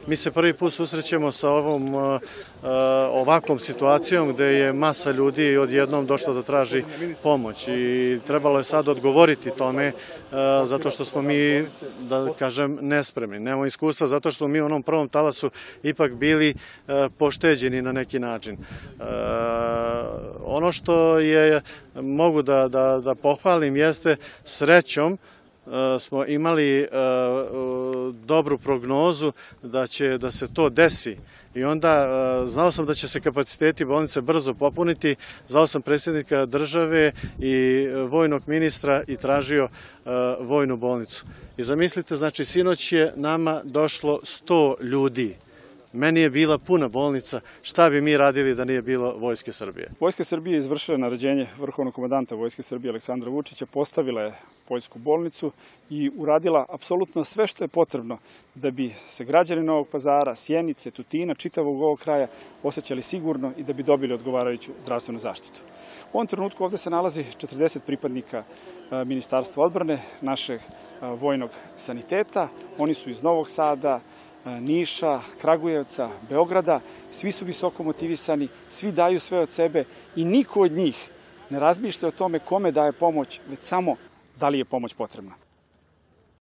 Mi se prvi put susrećemo sa ovakvom situacijom gde je masa ljudi odjednom došla da traži pomoć i trebalo je sad odgovoriti tome zato što smo mi, da kažem, nespremni. Nemamo iskustva zato što smo mi u onom prvom talasu ipak bili pošteđeni na neki način. Ono što mogu da pohvalim jeste srećom smo imali dobru prognozu da se to desi i onda znao sam da će se kapaciteti bolnice brzo popuniti, zvao sam predsjednika države i vojnog ministra i tražio vojnu bolnicu. I zamislite, znači sinoć je nama došlo 100 ljudi. Meni je bila puna bolnica, šta bi mi radili da nije bilo Vojske Srbije? Vojska Srbije izvršila naređenje vrhovnog komandanta Vojske Srbije Aleksandra Vučića, postavila je poljsku bolnicu i uradila apsolutno sve što je potrebno da bi se građani Novog Pazara, Sjenice, Tutina, čitavog ovog kraja osjećali sigurno i da bi dobili odgovarajuću zdravstvenu zaštitu. U ovom trenutku ovde se nalazi 40 pripadnika Ministarstva odbrane, našeg vojnog saniteta. Oni su iz Novog Sada, Niša, Kragujevca, Beograda, svi su visoko motivisani, svi daju sve od sebe i niko od njih ne razmišlja o tome kome daje pomoć, već samo da li je pomoć potrebna.